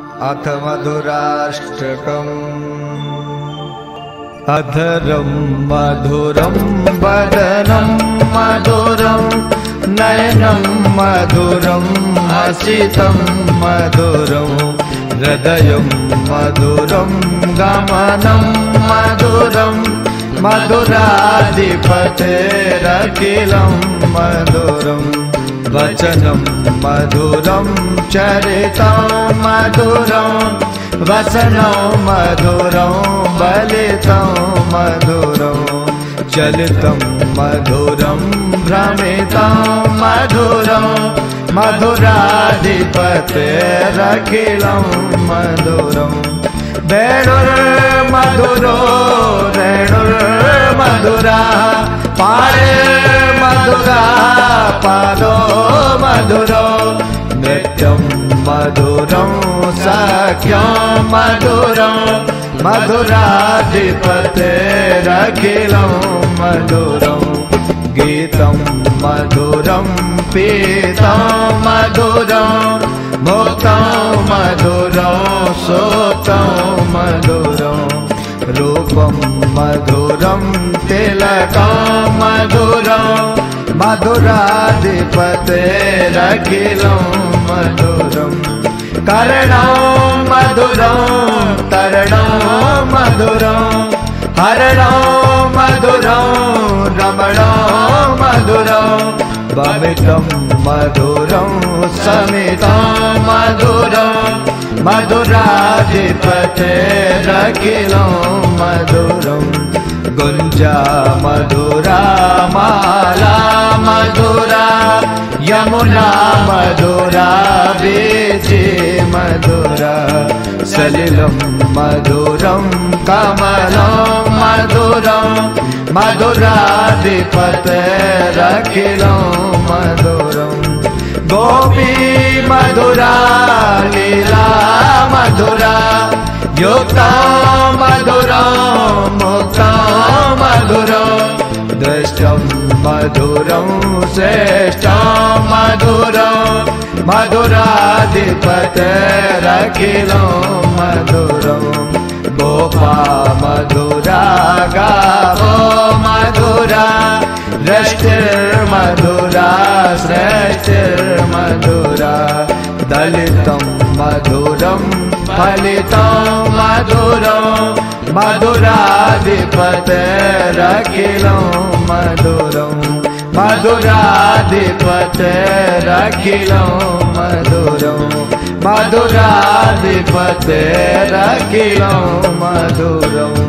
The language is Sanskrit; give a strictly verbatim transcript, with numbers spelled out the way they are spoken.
अथ मधुराष्टकम्। अधरं मधुरं वदनं मधुरं नयनं मधुरं हसितं मधुरं हृदयं मधुरं गमनं मधुरं मधुराधिपतेरखिलं मधुरं वचनं मधुरं चरितं मधुरं वसनं मधुरं बलितं मधुरं चलितं मधुरं भ्रमितं मधुरं मधुराधिपतेरखिलं मधुरं वेणुर्मधुरो रेणुर्मधुरा पाणिर्मधुरा पादो मधुरो नृत्यं मधुरं सख्यं मधुरं मधुराधिपतेरखिलं मधुरं गीतं मधुरं पीतं मधुरं भोक्तं मधुरं सोक्तं मधुरं रूपं मधुरं तिलकं मधुरं मधुराधिपतेरखिलं मधुरं कर्णं मधुरं तरणं मधुरं हरणं मधुरं रमणं मधुरं भवितं मधुरं समितं मधुरं मधुराधिपतेरखिलं मधुरं गुञ्जा मधुरा माला मधुरा यमुना मधुरा वीथि मधुरा सलिलं मधुरं कमलं मधुरं मधुराधिपतेरखिलं मधुरं गोपी मधुरा लीला मधुरा युक्तं मधुरं मुक्तं मधुरं दृष्टं मधुरं श्रेष्ठं मधुरं मधुराधिपतेरखिलं मधुरं गोपा मधुरा गावो मधुरा दृष्टिर्मधुरा श्रेष्ठिर्मधुरा दलितं मधुरं फलितं मधुरं मधुराधिपतेरखिलं मधुरं मधुराधिपतेरखिलं मधुरं मधुराधिपतेरखिलं मधुरम्।